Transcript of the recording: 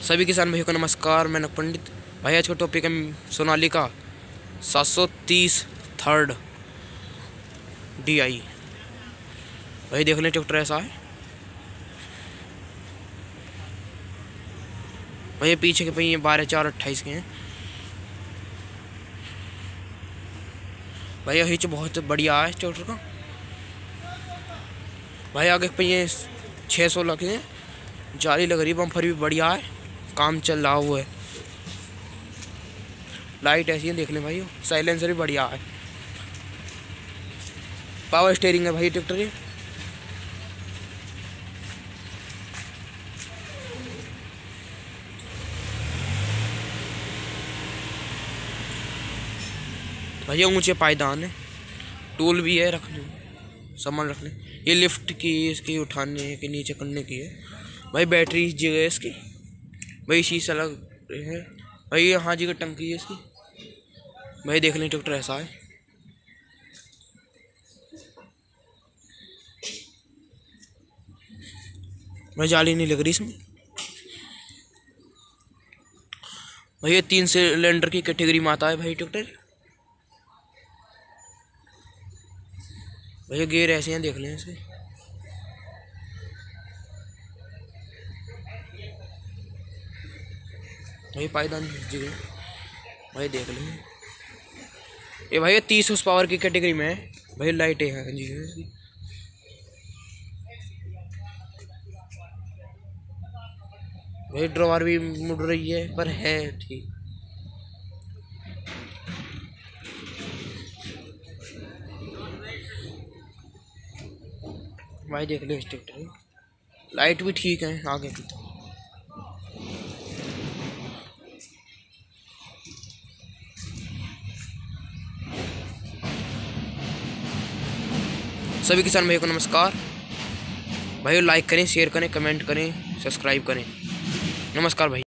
सभी किसान भाइयों को नमस्कार। मैं पंडित भाई। आज का टॉपिक है सोनालिका 730 थर्ड DI। भाई देख लें ट्रैक्टर ऐसा है भाई। पीछे के पहिए 12/4/28 के हैं भाई। हिच बहुत बढ़िया है ट्रैक्टर का भाई। आगे पहिए 616 के हैं। जाली लग रही है, बम्फर भी बढ़िया है, काम चल रहा हुआ है। लाइट ऐसी है देख लें भाई। साइलेंसर भी बढ़िया है। पावर स्टीयरिंग है भाई ट्रैक्टर ये। भैया ऊंचे पायदान है, टूल भी है रखने सामान रखने। ये लिफ्ट की, इसकी उठाने के नीचे करने की है भाई। बैटरी जगह है इसकी भाई। शीशा लग है भाई। यहाँ जी का टंकी है इसकी भाई। देख लें ट्रैक्टर ऐसा है भाई। जाली नहीं लग रही इसमें भाई। ये 3 सिलेंडर की कैटेगरी में आता है भाई ट्रैक्टर भैया। गेयर ऐसे हैं देख लें इसे भाई। पायदान जगह भाई देख लें ये भाई। 30 हॉर्स पावर की कैटेगरी में है भाई। लाइटें हैं जी इसकी भाई। ड्रॉवर भी मुड़ रही है पर है ठीक भाई। देख ले ट्रैक्टर, लाइट भी ठीक है आगे की। सभी किसान भाइयों को नमस्कार भाई। लाइक करें, शेयर करें, कमेंट करें, सब्सक्राइब करें। नमस्कार भाई।